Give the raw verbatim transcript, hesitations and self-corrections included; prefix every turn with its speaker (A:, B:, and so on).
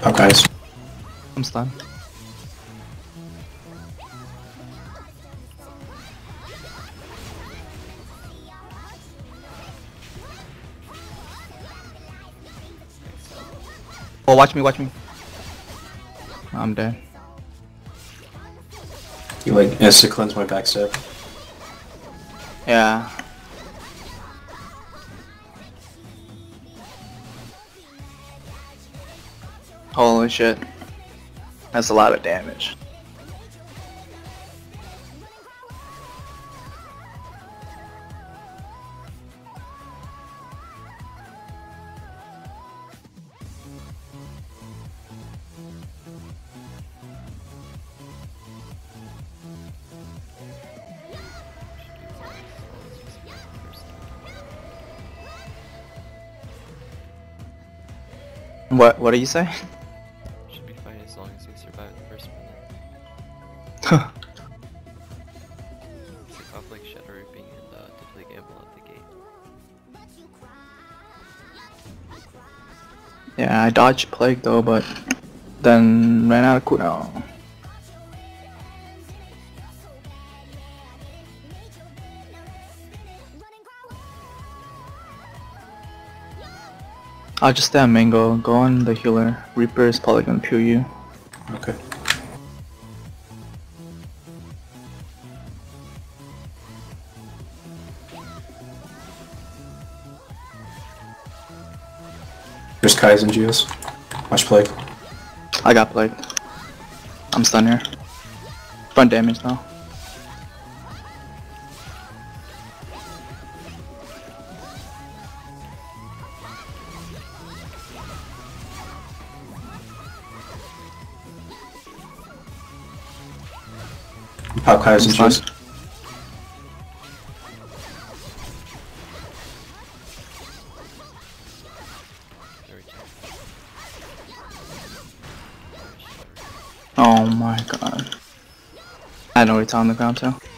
A: Oh, guys.
B: I'm stunned. Oh, watch me, watch me. I'm dead.
A: You like has to cleanse my backstab.
B: Yeah. Holy shit. That's a lot of damage. What what do you say?
C: Should be fine as long as we survive the first minute.
B: Huh.
C: Take off like Shadow Reaping and uh, Deadly Gamble at the gate.
B: Yeah, I dodged Plague though, but then ran out of cooldown. I'll just stay on Mango, go on the healer. Reaper is probably gonna peel you.
A: Okay. There's Kai's and Geos. Watch Plague.
B: I got Plague. I'm stunned here. Front damage now.
A: Pop Kai's and
B: I'm
A: Geos.
B: stunned.
C: Very tough.
B: Oh my god. I had no return on the ground too.